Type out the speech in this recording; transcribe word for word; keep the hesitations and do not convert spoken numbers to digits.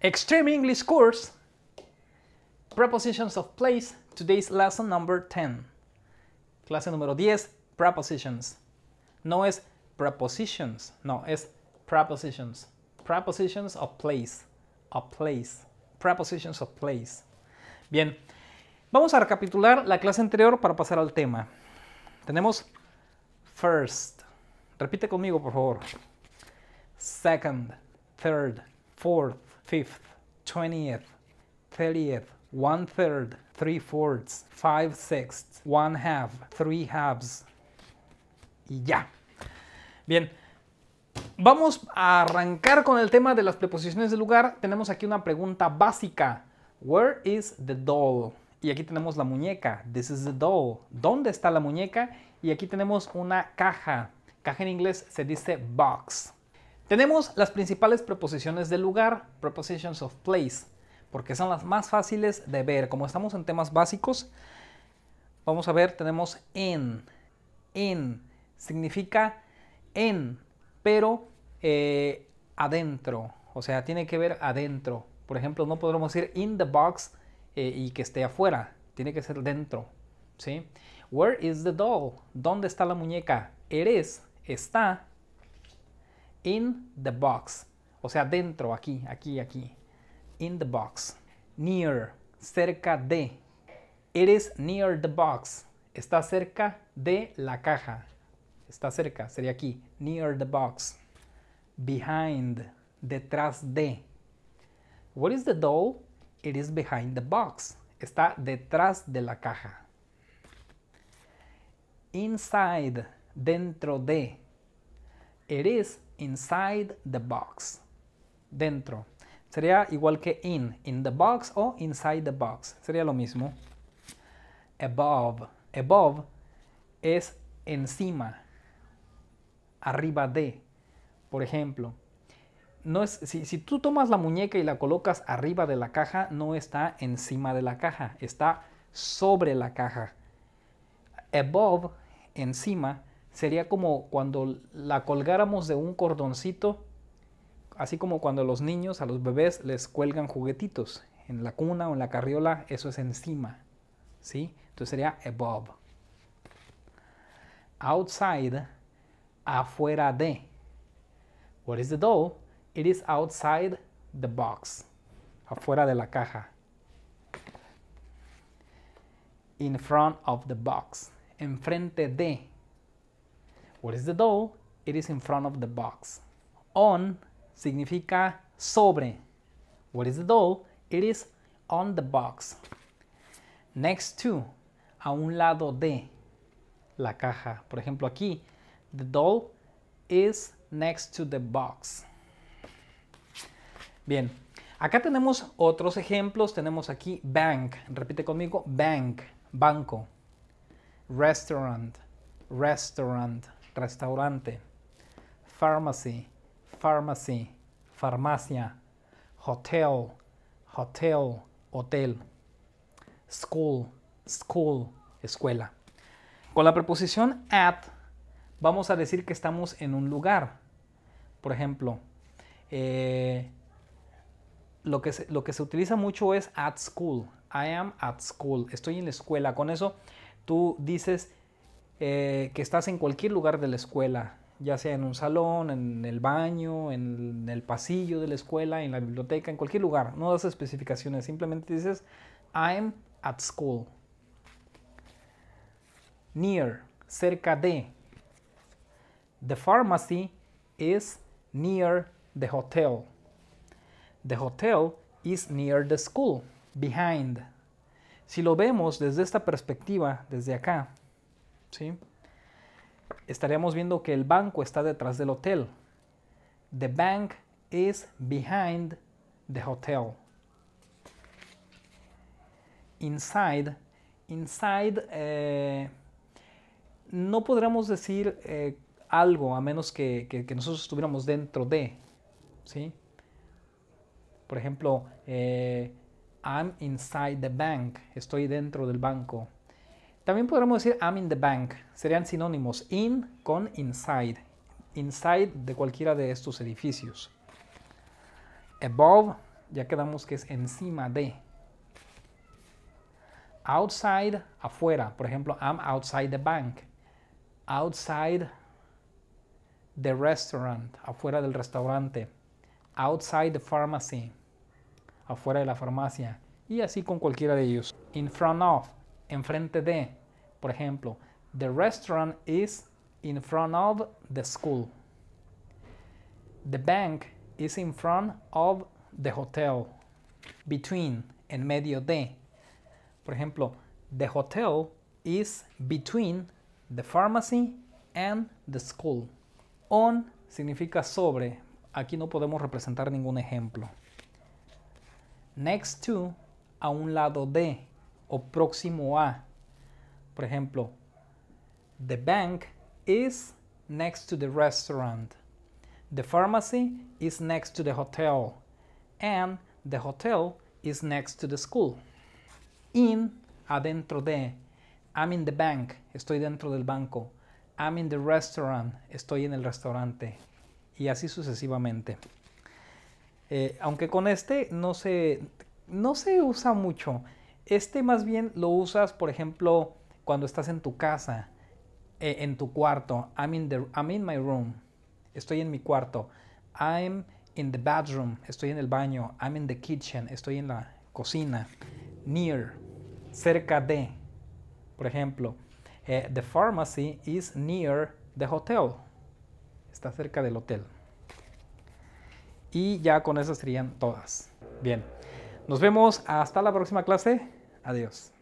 Extreme English course, Prepositions of Place, today's lesson number ten. Clase número diez, Prepositions. No es prepositions, no, es prepositions. Prepositions of place, of place. Prepositions of place. Bien, vamos a recapitular la clase anterior para pasar al tema. Tenemos first. Repite conmigo, por favor. Second, third, fourth, fifth, twentieth, thirtieth, one third, three fourths, five sixths, one half, three halves. Y ya. Bien. Vamos a arrancar con el tema de las preposiciones de lugar. Tenemos aquí una pregunta básica. Where is the doll? Y aquí tenemos la muñeca. This is the doll. ¿Dónde está la muñeca? Y aquí tenemos una caja. Caja en inglés se dice box. Tenemos las principales preposiciones de lugar, prepositions of place, porque son las más fáciles de ver. Como estamos en temas básicos, vamos a ver, tenemos in. In significa en, pero eh, adentro. O sea, tiene que ver adentro. Por ejemplo, no podremos decir in the box eh, y que esté afuera. Tiene que ser dentro. ¿Sí? Where is the doll? ¿Dónde está la muñeca? It is, está in the box. O sea, dentro, aquí, aquí, aquí. In the box. Near, cerca de. It is near the box. Está cerca de la caja. Está cerca, sería aquí. Near the box. Behind, detrás de. What is the doll? It is behind the box. Está detrás de la caja. Inside, dentro de. It is inside the box. Dentro. Sería igual que in. In the box o inside the box. Sería lo mismo. Above. Above es encima. Arriba de. Por ejemplo. No es, si, si tú tomas la muñeca y la colocas arriba de la caja, no está encima de la caja. Está sobre la caja. Above, encima, sería como cuando la colgáramos de un cordoncito, así como cuando los niños, a los bebés, les cuelgan juguetitos. En la cuna o en la carriola, eso es encima. ¿Sí? Entonces sería above. Outside, afuera de. What is the doll? It is outside the box. Afuera de la caja. In front of the box. Enfrente de. What is the doll? It is in front of the box. On significa sobre. What is the doll? It is on the box. Next to, a un lado de la caja. Por ejemplo, aquí, the doll is next to the box. Bien, acá tenemos otros ejemplos. Tenemos aquí bank. Repite conmigo, bank, banco. Restaurant, restaurant, restaurante. Pharmacy, pharmacy, farmacia. Hotel, hotel, hotel. School, school, escuela. Con la preposición at, vamos a decir que estamos en un lugar. Por ejemplo, eh, lo, que se, lo que se utiliza mucho es at school. I am at school. Estoy en la escuela. Con eso, tú dices eh, que estás en cualquier lugar de la escuela, ya sea en un salón, en el baño, en el pasillo de la escuela, en la biblioteca, en cualquier lugar. No das especificaciones, simplemente dices I'm at school. Near, cerca de. The pharmacy is near the hotel. The hotel is near the school. Behind. Si lo vemos desde esta perspectiva, desde acá, ¿sí? Estaríamos viendo que el banco está detrás del hotel. The bank is behind the hotel. Inside. Inside, eh, no podríamos decir eh, algo a menos que, que, que nosotros estuviéramos dentro de, ¿sí? Por ejemplo, eh, I'm inside the bank. Estoy dentro del banco. También podríamos decir I'm in the bank. Serían sinónimos. In con inside. Inside de cualquiera de estos edificios. Above, ya quedamos que es encima de. Outside, afuera. Por ejemplo, I'm outside the bank. Outside the restaurant, afuera del restaurante. Outside the pharmacy, afuera de la farmacia. Y así con cualquiera de ellos. In front of, enfrente de. Por ejemplo, the restaurant is in front of the school. The bank is in front of the hotel. Between, en medio de. Por ejemplo, the hotel is between the pharmacy and the school. On significa sobre. Aquí no podemos representar ningún ejemplo. Next to, a un lado de o próximo a. Por ejemplo, the bank is next to the restaurant. The pharmacy is next to the hotel. And the hotel is next to the school. In, adentro de. I'm in the bank, estoy dentro del banco. I'm in the restaurant, estoy en el restaurante. Y así sucesivamente. Eh, aunque con este no se, no se usa mucho. Este más bien lo usas, por ejemplo, cuando estás en tu casa, eh, en tu cuarto. I'm in, the, I'm in my room, estoy en mi cuarto. I'm in the bathroom, estoy en el baño. I'm in the kitchen, estoy en la cocina. Near, cerca de. Por ejemplo, eh, the pharmacy is near the hotel. Está cerca del hotel. Y ya con esas serían todas. Bien, nos vemos hasta la próxima clase. Adiós.